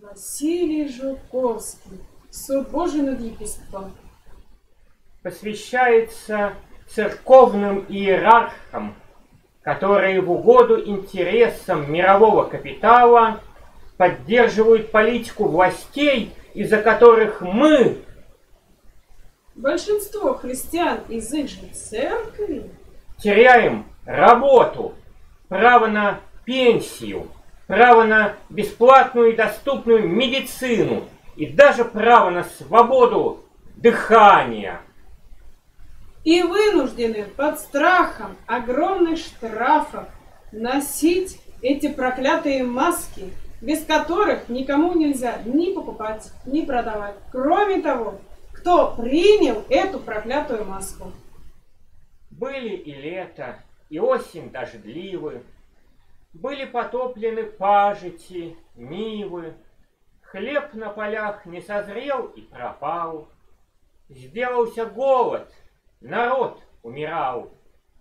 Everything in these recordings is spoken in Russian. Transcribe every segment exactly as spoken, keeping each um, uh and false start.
Василий Жуковский. Суд Божий над епископом. Посвящается церковным иерархам, которые в угоду интересам мирового капитала поддерживают политику властей, из-за которых мы, большинство христиан из их же церкви, теряем работу, право на пенсию, право на бесплатную и доступную медицину и даже право на свободу дыхания. И вынуждены под страхом огромных штрафов носить эти проклятые маски, без которых никому нельзя ни покупать, ни продавать. Кроме того, кто принял эту проклятую маску. Были и лето, и осень дождливы, были потоплены пажити, нивы, хлеб на полях не созрел и пропал, сделался голод, народ умирал.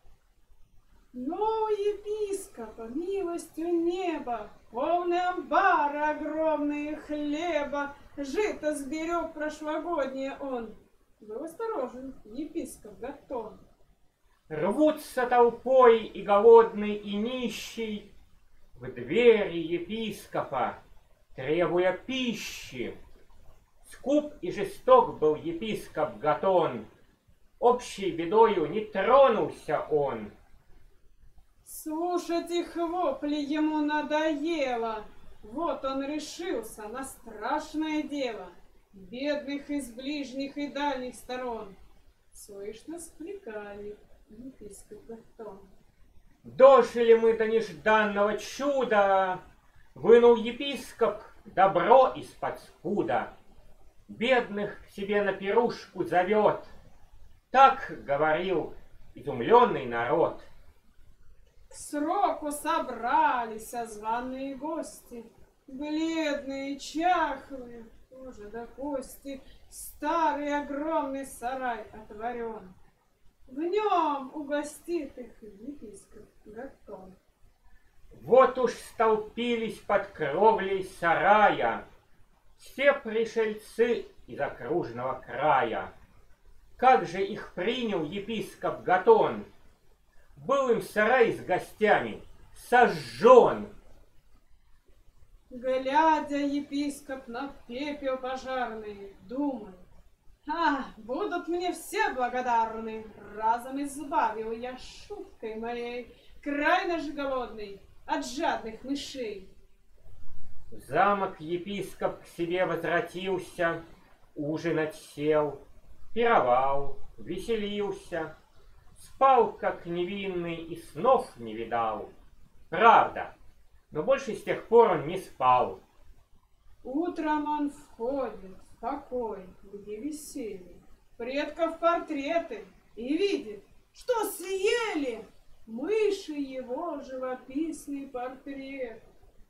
Но епископа милостью неба, полный амбар огромные хлеба, жито сберег прошлогоднее он. Был осторожен, епископ Гатон. Рвутся толпой и голодный, и нищий в двери епископа, требуя пищи. Скуп и жесток был епископ Гатон, общей бедою не тронулся он. Слушать их вопли ему надоело. Вот он решился на страшное дело. Бедных из ближних и дальних сторон слышно скликали епископ Гатон. Дожили мы до нежданного чуда, вынул епископ добро из-под спуда, бедных к себе на пирушку зовет. Так говорил изумленный народ. К сроку собрались званые гости, бледные, чахлые, кожа до кости. Старый огромный сарай отворен, в нем угостит их епископ Гатон. Вот уж столпились под кровлей сарая все пришельцы из окружного края. Как же их принял епископ Гатон! Был им сарай с гостями сожжен. Глядя, епископ на пепел пожарный, думает: а, будут мне все благодарны, разом избавил я шуткой моей крайне же голодный от жадных мышей. В замок епископ к себе возвратился, ужинать сел, пировал, веселился, спал, как невинный, и снов не видал. Правда, но больше с тех пор он не спал. Утром он входит в покой, где висели предков портреты, и видит, что съели мыши его живописный портрет.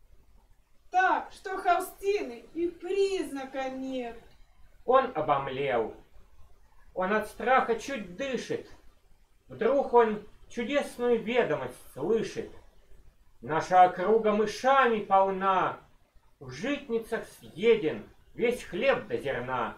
Так, что холстины и признака нет. Он обомлел. Он от страха чуть дышит. Вдруг он чудесную ведомость слышит. Наша округа мышами полна, в житницах съеден весь хлеб до зерна.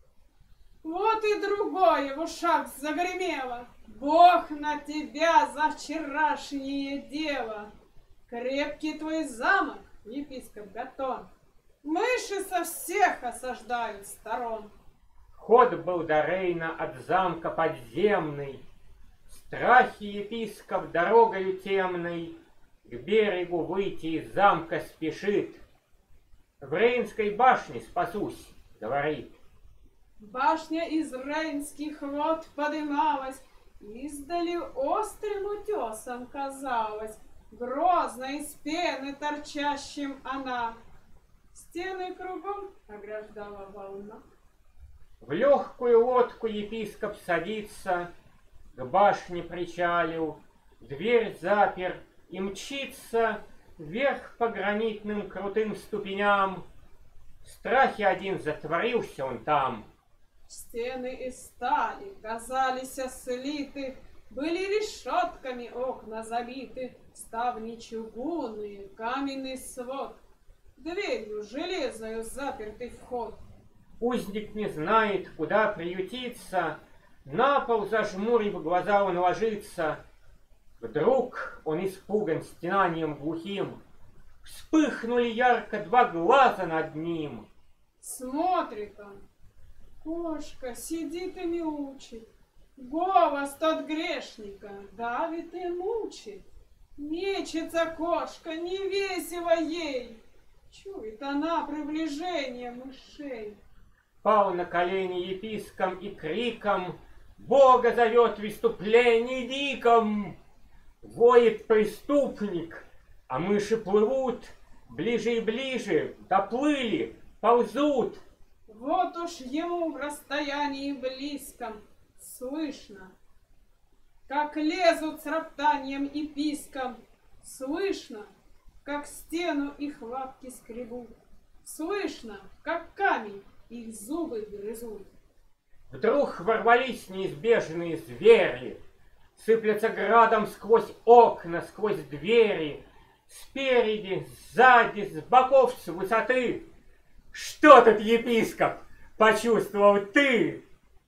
Вот и другое в ушах загремело. Бог на тебя за вчерашнее дело. Крепкий твой замок, епископ Гатон, мыши со всех осаждают сторон. Ход был до Рейна от замка подземный, в страхе епископ дорогою темной к берегу выйти из замка спешит. В Рейнской башне спасусь, говорит. Башня из рейнских вод подымалась, издали острым утесом казалась, грозно из пены торчащим она. Стены кругом ограждала волна. В легкую лодку епископ садится, к башне причалил, дверь запер и мчится вверх по гранитным крутым ступеням. В страхе один затворился он там. Стены из стали казались слиты, были решетками окна забиты, ставни чугунные, каменный свод. дверью железную запертый вход. Узник не знает, куда приютиться, на пол зажмурив глаза он ложится. Вдруг он испуган стенанием глухим, вспыхнули ярко два глаза над ним. Смотрит он, кошка сидит и мяучит, голос тот грешника давит и мучит. Мечется кошка, не весело ей, чует она приближение мышей. Пал на колени еписком и криком Бога зовет в выступлении диком. Воет преступник, а мыши плывут, ближе и ближе, доплыли, ползут. Вот уж ему в расстоянии близком слышно, как лезут с роптанием и писком, слышно, как стену их лапки скребут, слышно, как камень их зубы грызут. Вдруг ворвались неизбежные звери, сыплятся градом сквозь окна, сквозь двери, спереди, сзади, с боков, с высоты. Что тут, епископ, почувствовал ты?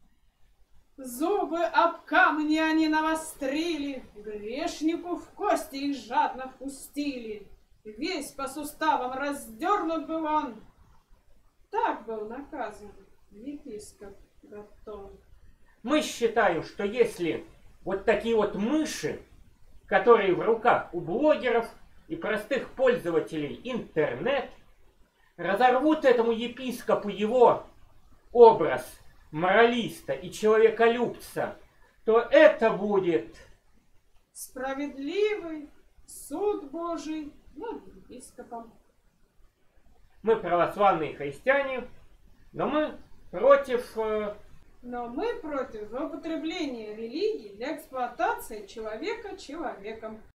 Зубы об камни они навострили, грешнику в кости их жадно впустили. Весь по суставам раздернут был он. Так был наказан епископ Гаттон. Мы считаем, что если вот такие вот мыши, которые в руках у блогеров и простых пользователей интернет, разорвут этому епископу его образ моралиста и человеколюбца, то это будет справедливый суд Божий над епископом. Мы православные христиане, но мы против... Но мы против злоупотребления религии для эксплуатации человека человеком.